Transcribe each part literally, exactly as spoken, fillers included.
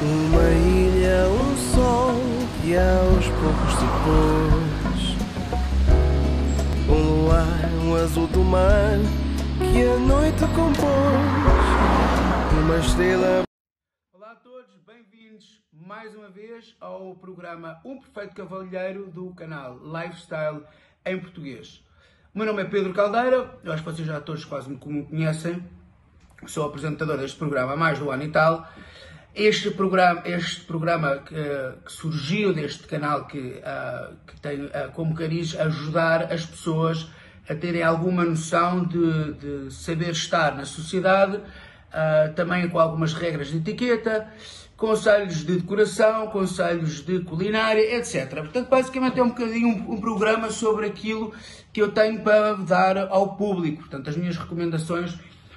Uma ilha, um sol que aos poucos se pôs, um luar, um azul do mar que a noite compôs, uma estrela. Olá a todos, bem-vindos mais uma vez ao programa Um Perfeito Cavalheiro do canal Lifestyle em Português. O meu nome é Pedro Caldeira, eu acho que vocês já todos quase me conhecem, sou apresentador deste programa há mais de um ano e tal. Este programa, este programa que, que surgiu deste canal que, uh, que tem uh, como cariz ajudar as pessoas a terem alguma noção de, de saber estar na sociedade, uh, também com algumas regras de etiqueta, conselhos de decoração, conselhos de culinária, etcétera. Portanto, basicamente é um bocadinho um, um programa sobre aquilo que eu tenho para dar ao público. Portanto, as minhas recomendações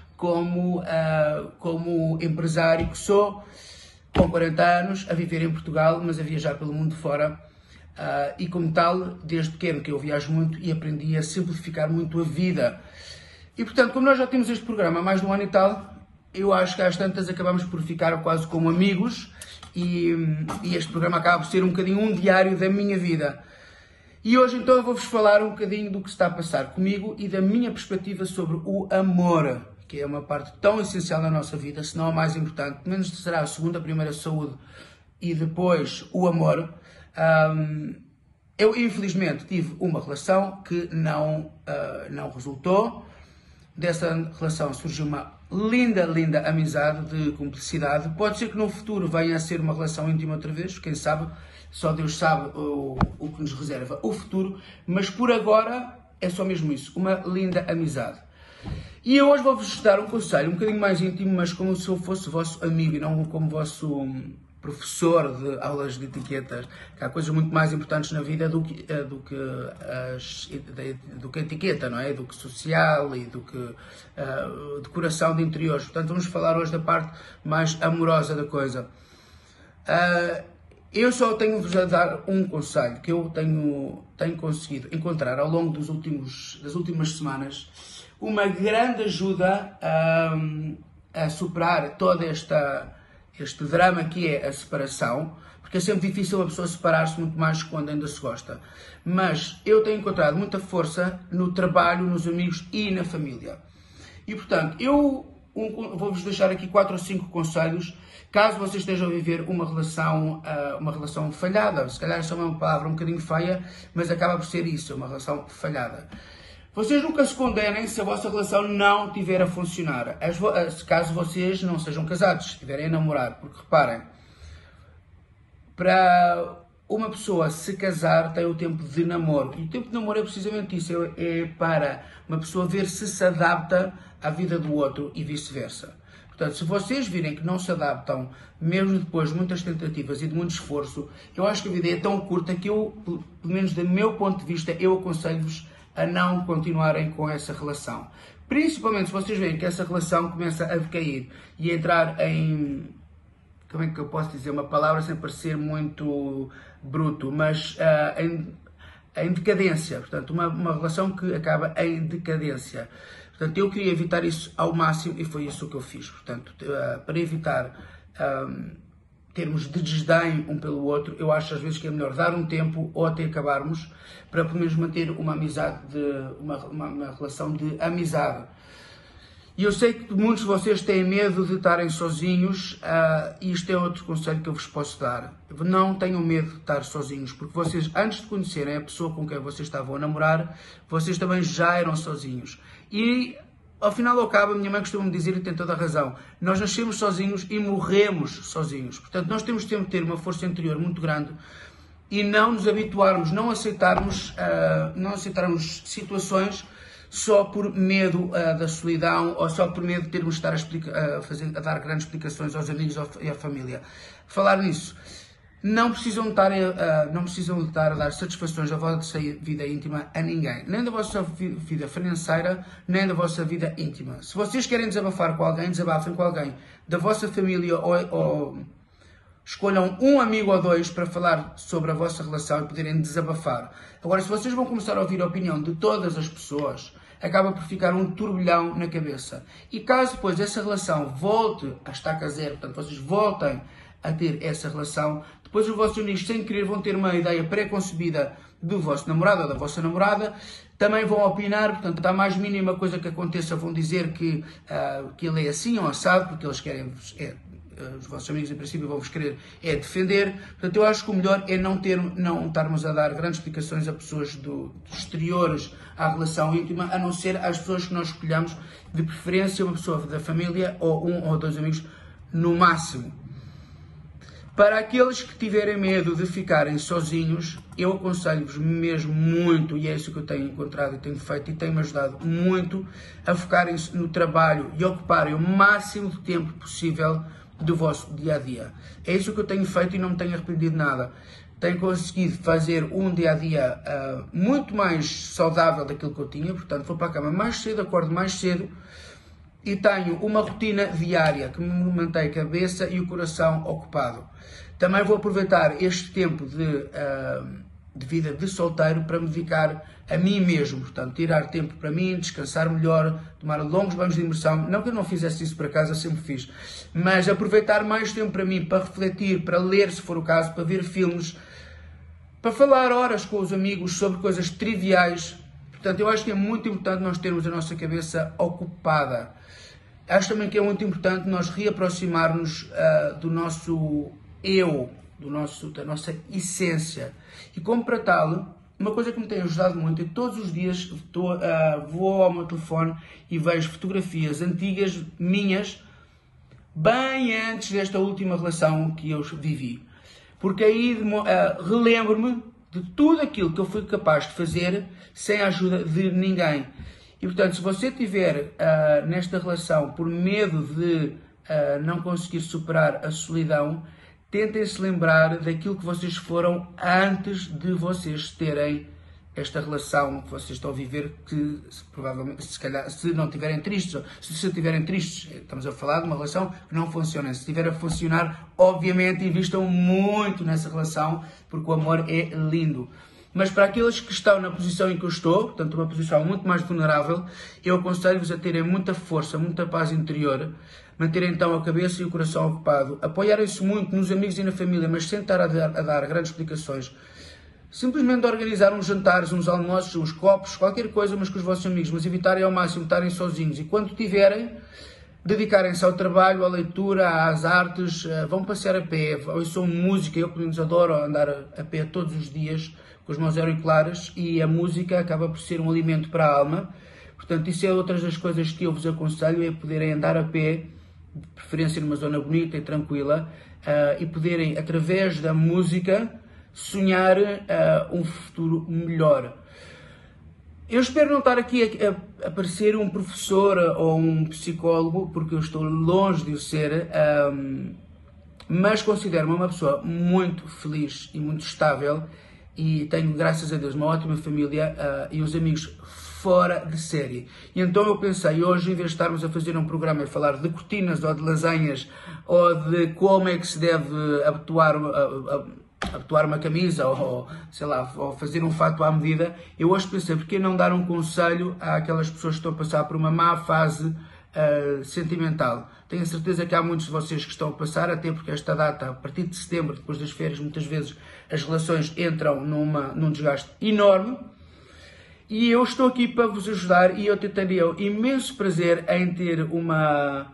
como, uh, como empresário que sou, com quarenta anos, a viver em Portugal, mas a viajar pelo mundo fora. Uh, e como tal, desde pequeno que eu viajo muito e aprendi a simplificar muito a vida. E portanto, como nós já temos este programa há mais de um ano e tal, eu acho que às tantas acabamos por ficar quase como amigos e, e este programa acaba por ser um bocadinho um diário da minha vida. E hoje então eu vou-vos falar um bocadinho do que está a passar comigo e da minha perspectiva sobre o amor, que é uma parte tão essencial na nossa vida, se não a mais importante, pelo menos será a segunda, a primeira a saúde e depois o amor. Um, eu infelizmente tive uma relação que não, uh, não resultou. Dessa relação surgiu uma linda, linda amizade de cumplicidade. Pode ser que no futuro venha a ser uma relação íntima outra vez, quem sabe, só Deus sabe o, o que nos reserva o futuro, mas por agora é só mesmo isso, uma linda amizade. E eu hoje vou-vos dar um conselho um bocadinho mais íntimo, mas como se eu fosse vosso amigo e não como vosso professor de aulas de etiquetas, que há coisas muito mais importantes na vida do que, do que, as, do que a etiqueta, não é? Do que social e do que uh, decoração de interiores. Portanto, vamos falar hoje da parte mais amorosa da coisa. Uh, eu só tenho-vos a dar um conselho que eu tenho, tenho conseguido encontrar ao longo dos últimos, das últimas semanas, uma grande ajuda a, a superar toda esta este drama que é a separação, porque é sempre difícil a pessoa separar-se, muito mais quando ainda se gosta. Mas eu tenho encontrado muita força no trabalho, nos amigos e na família. E portanto, eu um, vou-vos deixar aqui quatro ou cinco conselhos, caso vocês estejam a viver uma relação, uh, uma relação falhada. Se calhar essa é uma palavra um bocadinho feia, mas acaba por ser isso, uma relação falhada. Vocês nunca se condenem se a vossa relação não estiver a funcionar, caso vocês não sejam casados, estiverem a namorar, porque reparem, para uma pessoa se casar tem o tempo de namoro, e o tempo de namoro é precisamente isso, é para uma pessoa ver se se adapta à vida do outro e vice-versa. Portanto, se vocês virem que não se adaptam, mesmo depois de muitas tentativas e de muito esforço, eu acho que a vida é tão curta que eu, pelo menos do meu ponto de vista, eu aconselho-vos a não continuarem com essa relação. Principalmente se vocês veem que essa relação começa a decair e a entrar em, como é que eu posso dizer uma palavra sem parecer muito bruto, mas uh, em, em decadência, portanto, uma, uma relação que acaba em decadência. Portanto, eu queria evitar isso ao máximo e foi isso que eu fiz. Portanto, uh, para evitar um, termos de desdém um pelo outro, eu acho às vezes que é melhor dar um tempo ou até acabarmos, para pelo menos manter uma amizade, de, uma, uma, uma relação de amizade. E eu sei que muitos de vocês têm medo de estarem sozinhos, uh, e isto é outro conselho que eu vos posso dar. Não tenham medo de estar sozinhos, porque vocês, antes de conhecerem a pessoa com quem vocês estavam a namorar, vocês também já eram sozinhos. E ao final ao cabo, a minha mãe costuma-me dizer, e tem toda a razão, nós nascemos sozinhos e morremos sozinhos. Portanto, nós temos de ter uma força interior muito grande e não nos habituarmos, não aceitarmos, uh, não aceitarmos situações só por medo uh, da solidão ou só por medo de termos de estar a, explica, uh, fazer, a dar grandes explicações aos amigos e à família. Falar nisso, não precisam, de estar a, uh, não precisam de estar a dar satisfações da vossa vida íntima a ninguém, nem da vossa vida financeira, nem da vossa vida íntima. Se vocês querem desabafar com alguém, desabafem com alguém da vossa família ou, ou escolham um amigo ou dois para falar sobre a vossa relação e poderem desabafar. Agora, se vocês vão começar a ouvir a opinião de todas as pessoas, acaba por ficar um turbilhão na cabeça. E caso depois essa relação volte a estaca zero, portanto, vocês voltem a ter essa relação. Depois os vossos amigos, sem querer, vão ter uma ideia pré-concebida do vosso namorado ou da vossa namorada, também vão opinar, portanto, a mais mínima coisa que aconteça, vão dizer que, uh, que ele é assim ou assado, porque eles querem, é, os vossos amigos, em princípio, vão-vos querer é defender. Portanto, eu acho que o melhor é não, ter, não estarmos a dar grandes explicações a pessoas do, dos exteriores à relação íntima, a não ser às pessoas que nós escolhamos, de preferência uma pessoa da família ou um ou dois amigos no máximo. Para aqueles que tiverem medo de ficarem sozinhos, eu aconselho-vos mesmo muito, e é isso que eu tenho encontrado e tenho feito e tem-me ajudado muito, a focarem-se no trabalho e ocuparem o máximo de tempo possível do vosso dia-a-dia. É isso que eu tenho feito e não me tenho arrependido de nada. Tenho conseguido fazer um dia-a-dia uh, muito mais saudável daquilo que eu tinha, portanto vou para a cama mais cedo, acordo mais cedo, e tenho uma rotina diária que me mantém a cabeça e o coração ocupado. Também vou aproveitar este tempo de, uh, de vida de solteiro para me dedicar a mim mesmo. Portanto, tirar tempo para mim, descansar melhor, tomar longos banhos de imersão. Não que eu não fizesse isso por acaso, eu sempre fiz. Mas aproveitar mais tempo para mim, para refletir, para ler, se for o caso, para ver filmes, para falar horas com os amigos sobre coisas triviais. Portanto, eu acho que é muito importante nós termos a nossa cabeça ocupada. Acho também que é muito importante nós reaproximarmos uh, do nosso eu, do nosso, da nossa essência. E como para tal, uma coisa que me tem ajudado muito é todos os dias estou, uh, vou ao meu telefone e vejo fotografias antigas minhas, bem antes desta última relação que eu vivi. Porque aí uh, relembro-me de tudo aquilo que eu fui capaz de fazer sem a ajuda de ninguém. E, portanto, se você estiver uh, nesta relação por medo de uh, não conseguir superar a solidão, tentem se lembrar daquilo que vocês foram antes de vocês terem esta relação que vocês estão a viver, que se, provavelmente, se calhar, se não estiverem tristes, se, se estiverem tristes, estamos a falar de uma relação que não funciona. Se estiver a funcionar, obviamente, invistam muito nessa relação, porque o amor é lindo. Mas para aqueles que estão na posição em que eu estou, portanto uma posição muito mais vulnerável, eu aconselho-vos a terem muita força, muita paz interior, manterem então a cabeça e o coração ocupado, apoiarem-se muito nos amigos e na família, mas sem estar a dar, a dar grandes explicações. Simplesmente organizar uns jantares, uns almoços, uns copos, qualquer coisa, mas com os vossos amigos, mas evitarem ao máximo estarem sozinhos. E quando tiverem, dedicarem-se ao trabalho, à leitura, às artes, vão passear a pé, ouçam música. Eu, pelo menos, adoro andar a pé todos os dias, com os meus auriculares, e a música acaba por ser um alimento para a alma. Portanto, isso é outra das coisas que eu vos aconselho, é poderem andar a pé, de preferência numa zona bonita e tranquila, uh, e poderem, através da música, sonhar uh, um futuro melhor. Eu espero não estar aqui a, a parecer um professor ou um psicólogo, porque eu estou longe de o ser, um, mas considero-me uma pessoa muito feliz e muito estável, e tenho, graças a Deus, uma ótima família uh, e uns amigos fora de série. E então eu pensei, hoje, em vez de estarmos a fazer um programa a falar de cortinas ou de lasanhas, ou de como é que se deve abotoar, abotoar uma camisa, ou, sei lá, ou fazer um fato à medida, eu hoje pensei, por que não dar um conselho àquelas pessoas que estão a passar por uma má fase uh, sentimental? Tenho a certeza que há muitos de vocês que estão a passar, até porque esta data, a partir de setembro, depois das férias, muitas vezes as relações entram numa, num desgaste enorme. E eu estou aqui para vos ajudar, e eu teria imenso prazer em ter uma,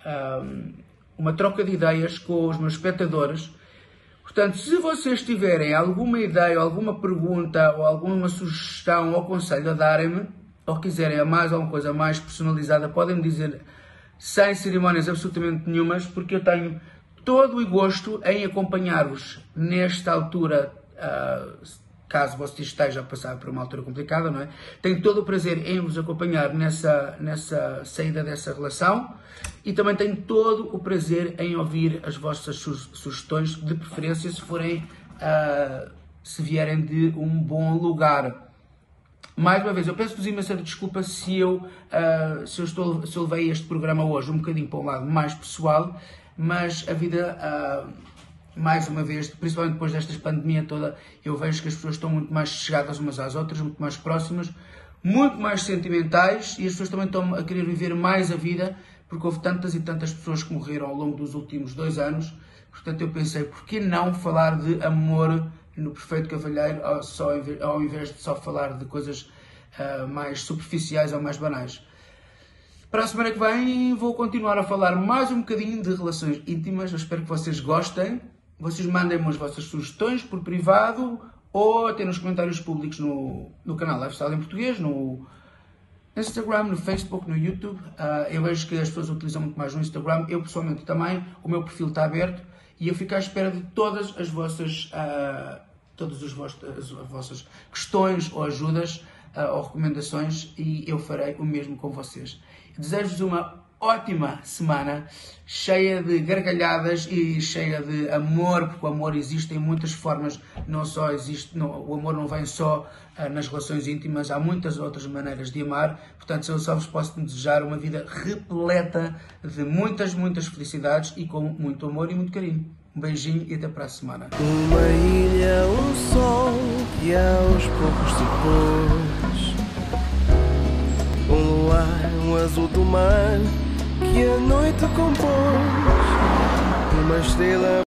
uma troca de ideias com os meus espectadores. Portanto, se vocês tiverem alguma ideia, alguma pergunta, ou alguma sugestão ou conselho a darem-me, ou quiserem mais alguma coisa mais personalizada, podem-me dizer sem cerimónias absolutamente nenhumas, porque eu tenho todo o gosto em acompanhar-vos nesta altura, uh, caso você esteja a passar por uma altura complicada, não é? Tenho todo o prazer em vos acompanhar nessa, nessa saída dessa relação, e também tenho todo o prazer em ouvir as vossas su sugestões, de preferência se forem, uh, se vierem de um bom lugar. Mais uma vez, eu peço-vos imensa desculpa se eu, uh, se, eu estou, se eu levei este programa hoje um bocadinho para um lado mais pessoal, mas a vida, uh, mais uma vez, principalmente depois desta pandemia toda, eu vejo que as pessoas estão muito mais chegadas umas às outras, muito mais próximas, muito mais sentimentais, e as pessoas também estão a querer viver mais a vida, porque houve tantas e tantas pessoas que morreram ao longo dos últimos dois anos. Portanto, eu pensei, por que não falar de amor no Perfeito Cavalheiro, ao, só, ao invés de só falar de coisas uh, mais superficiais ou mais banais. Para a semana que vem vou continuar a falar mais um bocadinho de relações íntimas. Eu espero que vocês gostem. Vocês mandem-me as vossas sugestões por privado ou até nos comentários públicos no, no canal Lifestyle em Português, no Instagram, no Facebook, no YouTube. Uh, eu vejo que as pessoas utilizam muito mais no Instagram. Eu pessoalmente também. O meu perfil está aberto e eu fico à espera de todas as vossas, uh, todas as vossas, as vossas questões ou ajudas uh, ou recomendações e eu farei o mesmo com vocês. Desejo-vos uma ótima semana, cheia de gargalhadas e cheia de amor, porque o amor existe em muitas formas, não só existe, não, o amor não vem só uh, nas relações íntimas, há muitas outras maneiras de amar, portanto eu só vos posso desejar uma vida repleta de muitas, muitas felicidades e com muito amor e muito carinho. Um beijinho e até para a semana. Uma ilha, um sol que aos poucos se pôs, um luar, um azul do mar que a noite compôs, uma estrela